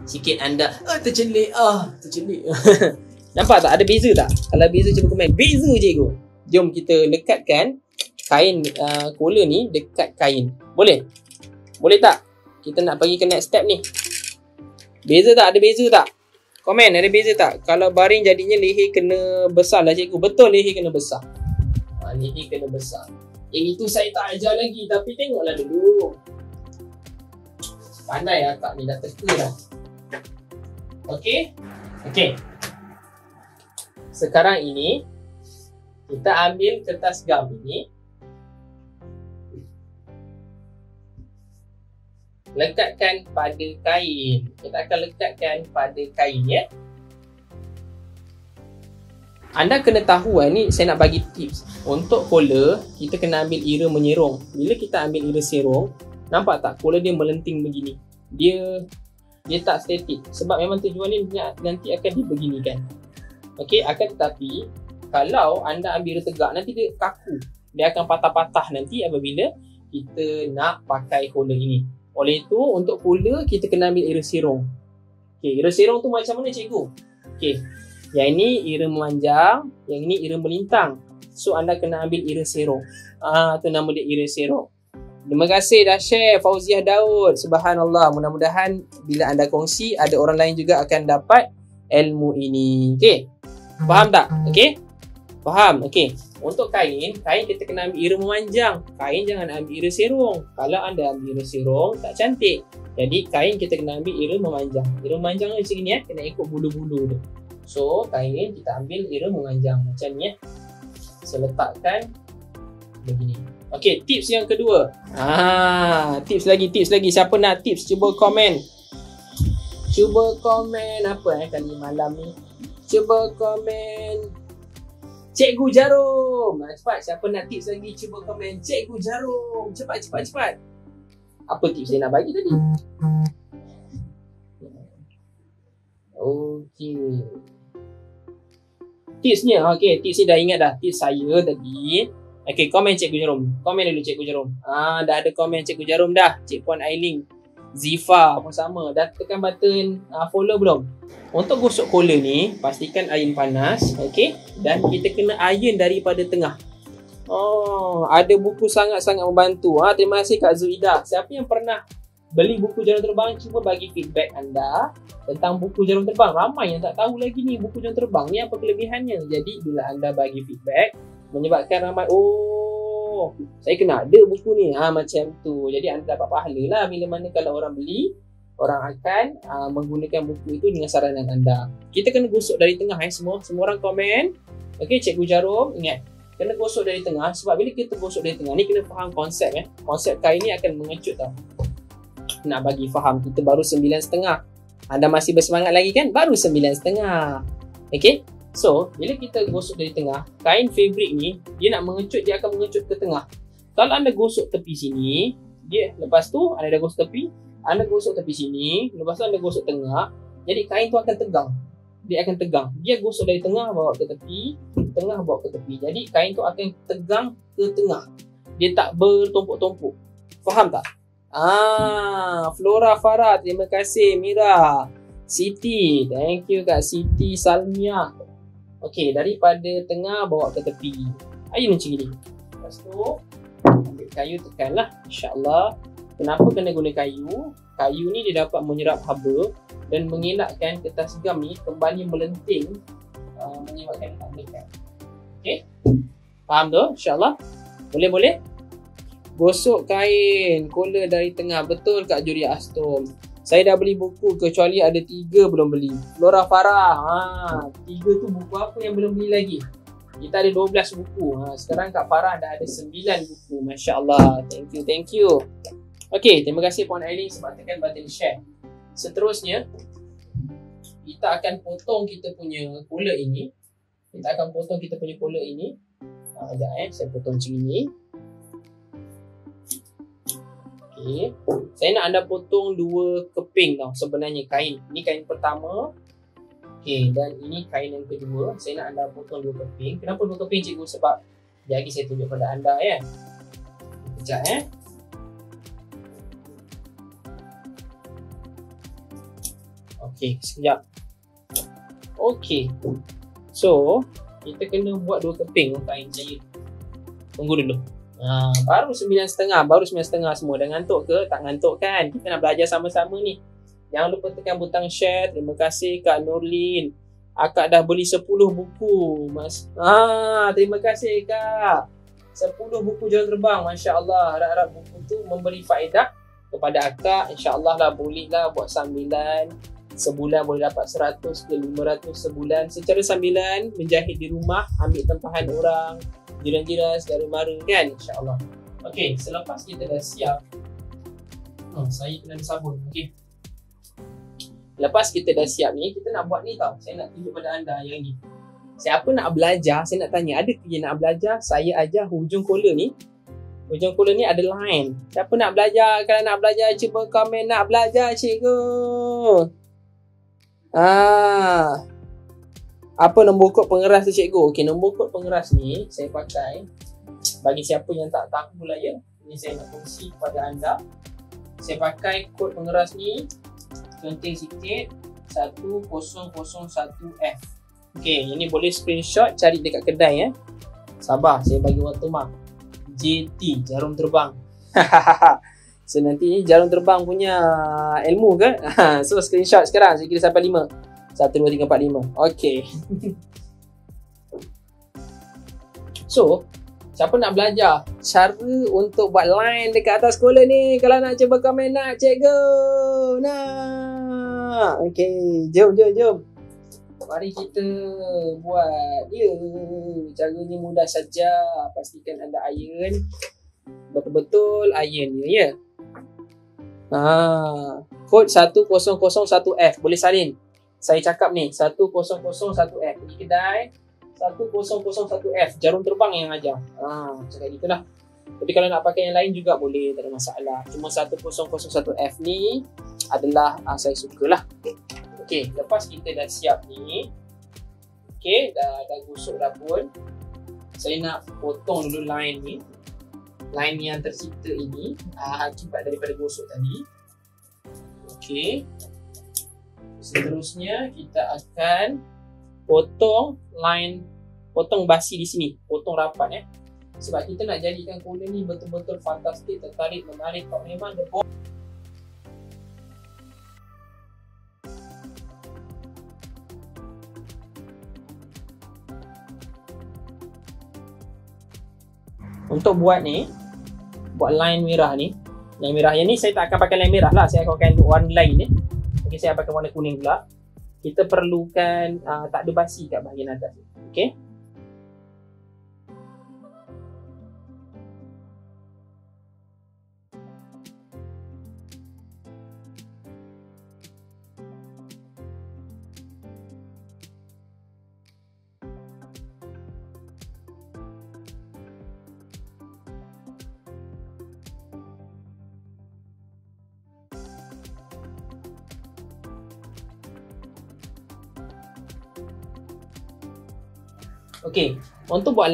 sikit anda tercelik, tercelik. Nampak tak? Ada beza tak? Kalau beza cuba komen. Beza cikgu. Jom kita lekatkan kain kola ni dekat kain. Boleh? Boleh tak? Kita nak pergi ke next step ni. Beza tak? Ada beza tak? Komen, ada beza tak? Kalau baring jadinya leher kena besar lah cikgu. Betul leher kena besar. Leher kena besar. Itu saya tak ajar lagi. Tapi tengoklah dulu. Pandai akak ni, dah teka dah. Okey? Okey. Sekarang ini kita ambil kertas gam ini, lekatkan pada kain. Kita akan lekatkan pada kain ya. Anda kena tahu ni, saya nak bagi tips. Untuk kola, kita kena ambil ira menyerong. Bila kita ambil ira serong, nampak tak kola dia melenting begini. Dia tak statik. Sebab memang tujuan ni nanti akan dibeginikan. Okey, akan tetapi kalau anda ambil ira tegak, nanti dia kaku. Dia akan patah-patah nanti apabila kita nak pakai kola ini. Oleh itu, untuk kola kita kena ambil ira serong. Okey, ira serong tu macam mana cikgu? Okey, yang ini ira memanjang, yang ini ira melintang. So anda kena ambil ira serong. Tu nama dia ira serong. Terima kasih dah share Fauziah Daud. Subhanallah. Mudah-mudahan bila anda kongsi, ada orang lain juga akan dapat ilmu ini. Okey. Faham tak? Okey? Faham? Okey. Untuk kain kita kena ambil ira memanjang. Kain jangan ambil ira serong. Kalau anda ambil ira serong, tak cantik. Jadi kain kita kena ambil ira memanjang. Ira memanjang macam ni ya, kena ikut bulu-bulu tu. So, kain kita ambil ira memanjang macam ni ya. Saya letakkan begini. Okey, tips yang kedua. Tips lagi. Siapa nak tips? Cuba komen. Cuba komen apa kali malam ni? Cuba komen Cikgu Jarum. Cepat, siapa nak tips lagi? Cuba komen Cikgu Jarum. Cepat. Apa tips saya nak bagi tadi? Okey. Tipsnya, tips ni dah ingat dah. Tips saya tadi. Okey, komen Cikgu Jarum. Komen dulu Cikgu Jarum. Dah ada komen Cikgu Jarum dah. Cik Puan Ailing, Zifa pun sama. Dah tekan button follow belum? Untuk gosok kola ni, pastikan iron panas, okey? Dan kita kena iron daripada tengah. Ada buku sangat-sangat membantu. Terima kasih Kak Zuidah. Siapa yang pernah beli buku jarum terbang, cuba bagi feedback anda tentang buku jarum terbang. Ramai yang tak tahu lagi ni buku jarum terbang ni apa kelebihannya. Jadi bila anda bagi feedback, menyebabkan ramai, saya kena ada buku ni, macam tu. Jadi anda dapat pahala lah bila mana kalau orang beli, orang akan menggunakan buku itu dengan saranan anda. Kita kena gosok dari tengah semua orang komen. Okey, Cikgu Jarum ingat, kena gosok dari tengah. Sebab bila kita gosok dari tengah ni, kena faham konsep konsep kain ni akan mengecut tau. Nak bagi faham, kita baru 9.5. Anda masih bersemangat lagi kan? Baru 9.5. Okey, so bila kita gosok dari tengah, kain fabric ni dia nak mengecut, dia akan mengecut ke tengah. Kalau anda gosok tepi sini, dia lepas tu anda dah gosok tepi, anda gosok tepi sini, lepas tu anda gosok tengah, jadi kain tu akan tegang. Dia akan tegang. Dia gosok dari tengah bawa ke tepi, tengah bawa ke tepi. Jadi kain tu akan tegang ke tengah. Dia tak bertumpuk-tumpuk. Faham tak? Flora Farah, terima kasih. Mira, Siti, thank you Kak Siti Salmia. Okey, daripada tengah bawa ke tepi. Ayun macam ni. Lepas tu ambil kayu tekanlah, insya-Allah. Kenapa kena guna kayu? Kayu ni dia dapat menyerap haba dan mengelakkan kertas gam ni kembali melenting, menyebabkan keanglekan. Okey? Faham tu? InsyaAllah. Boleh? Gosok kain kola dari tengah. Betul Kak Juria Astom. Saya dah beli buku kecuali ada 3 belum beli. Flora Farah. 3 tu buku apa yang belum beli lagi? Kita ada 12 buku. Sekarang Kak Farah dah ada 9 buku. Masya Allah. Thank you. Okey, terima kasih Puan Aileen sebab tekan button share. Seterusnya, kita akan potong kita punya kola ini. Sekejap, saya potong macam ini. Okey. Saya nak anda potong 2 keping tau sebenarnya kain. Ini kain pertama. Okey, dan ini kain yang kedua. Saya nak anda potong 2 keping. Kenapa 2 keping cikgu? Sebab lagi saya tunjuk pada anda ya. Sekejap Okey, sekejap. Okey. So, kita kena buat 2 keping untuk air cair. Tunggu dulu. Baru 9.30, baru 9.30 semua. Dah ngantuk ke? Tak ngantuk kan? Kita nak belajar sama-sama ni. Jangan lupa tekan butang share. Terima kasih Kak Nurlin. Akak dah beli 10 buku. Terima kasih Kak. 10 buku jalan terbang. Masya Allah. Harap-harap buku tu memberi faedah kepada akak. InsyaAllah lah bolehlah buat sambilan. Sebulan boleh dapat 100 ke 500 sebulan. Secara sambilan menjahit di rumah, ambil tempahan orang, jiran-jiran, saudara mara kan, insyaAllah. Okey, selepas kita dah siap, saya kena ada sabun. Okey, lepas kita dah siap ni, kita nak buat ni tau. Saya nak tunjuk pada anda yang ni. Siapa nak belajar, saya nak tanya, ada ke nak belajar? Saya ajar hujung kola ni. Hujung kola ni ada line. Siapa nak belajar? Kalau nak belajar, cuba komen nak belajar cikgu. Apa nombor kod pengeras tu cikgu? Okey, nombor kod pengeras ni saya pakai bagi siapa yang tak tahu lah ya. Ini saya nak kongsi kepada anda. Saya pakai kod pengeras ni, penting sikit, 1001F. Okey, ini boleh screenshot, cari dekat kedai Sabar, saya bagi watermark. JT, jarum terbang. So nanti jarum terbang punya ilmu ke? So screenshot sekarang, saya kira sampai 5. 1, 2, 3, 4, 5. Okay. So, siapa nak belajar cara untuk buat line dekat atas sekolah ni? Kalau nak cuba komen nak cikgu. Nak. Okay, jom. Mari kita buat dia. Caranya mudah saja. Pastikan anda iron. Betul-betul iron dia ya. Kod 1001F. Boleh salin. Saya cakap ni 1001F. Pergi kedai 1001F. Jarum terbang yang ajar. Cakap gitulah. Tapi kalau nak pakai yang lain juga boleh, tak ada masalah. Cuma 1001F ni adalah saya sukalah. Okey, lepas kita dah siap ni. Okey, dah gosok dah pun. Saya nak potong dulu line ni. Line yang tercipta ini akibat daripada gosok tadi. Okey. Seterusnya kita akan potong line, potong basi di sini, potong rapat sebab kita nak jadikan kola ni betul-betul fantastik, tertarik, menarik. Kalau memang dia untuk buat ni, buat line merah ni. Line merah yang ni saya tak akan pakai line merah lah, saya akan pakai warna lain ni. Okey, saya pakai warna kuning pula. Kita perlukan tak ada basi kat bahagian atas. Okey. Okey, untuk buat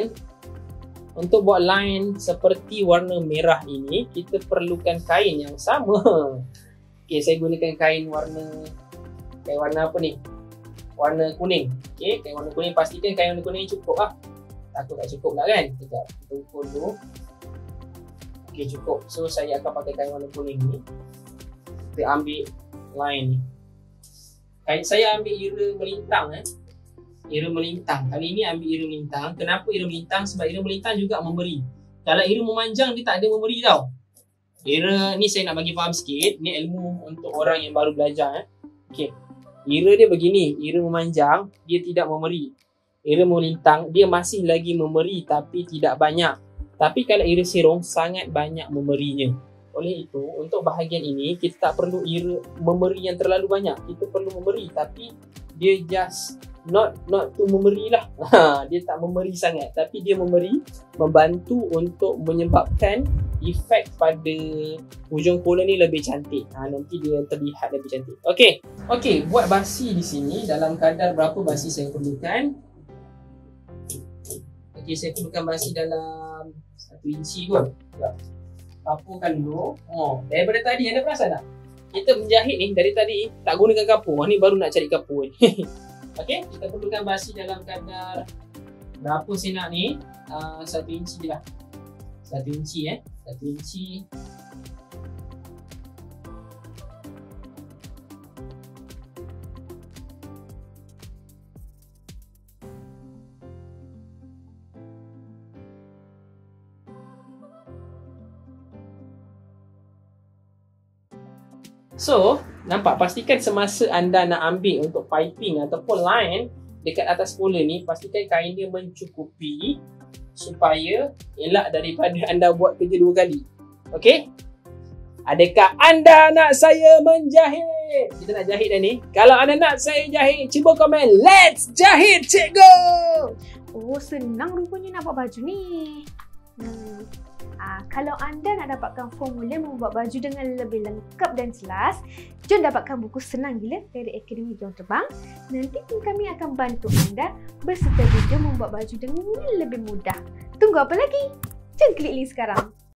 line seperti warna merah ini, kita perlukan kain yang sama. Okey, saya gunakan kain warna apa ni? Warna kuning. Okey, kain warna kuning, pastikan kain warna kuning cukup lah. Takut tak cukup lah kan? Sekejap, kita ukur dulu. Okey, cukup. So saya akan pakai kain warna kuning ni. Kita ambil line ni. Kain saya ambil ira melintang Ira melintang. Kali ini ambil ira melintang. Kenapa ira melintang? Sebab ira melintang juga memberi. Kalau ira memanjang, dia tak ada memberi tau. Ira ni saya nak bagi faham sikit. Ni ilmu untuk orang yang baru belajar. Okey. Ira dia begini. Ira memanjang, dia tidak memberi. Ira melintang, dia masih lagi memberi tapi tidak banyak. Tapi kalau ira sirong, sangat banyak memberinya. Oleh itu, untuk bahagian ini, kita tak perlu ira memberi yang terlalu banyak. Kita perlu memberi tapi dia just not to memberi lah. Dia tak memberi sangat, tapi dia memberi, membantu untuk menyebabkan efek pada hujung kola ni lebih cantik. Nanti dia terlihat lebih cantik. Okey, buat basi di sini dalam kadar berapa basi saya perlukan. Okey, saya perlukan basi dalam 1 inci kot. Papukan dulu. Daripada tadi anda perasan tak? kita menjahit ni dari tadi tak gunakan kapur. Ni baru nak cari kapur ni. Okey, kita perlukan basi dalam kadar berapa saya nak ni? 1 inci lah. 1 inci 1 inci. So, nampak, pastikan semasa anda nak ambil untuk piping ataupun line dekat atas pola ni, pastikan kain dia mencukupi supaya elak daripada anda buat kerja 2 kali. Okey? Adakah anda nak saya menjahit? Kita nak jahit dah ni. Kalau anda nak saya jahit, cuba komen, let's jahit cikgu! Oh, senang rupanya nak buat baju ni. Kalau anda nak dapatkan formula membuat baju dengan lebih lengkap dan jelas, jom dapatkan buku Senang Gila dari Akademi Jom Terbang. Nanti kami akan bantu anda berserta video membuat baju dengan lebih mudah. Tunggu apa lagi? Jom klik link sekarang.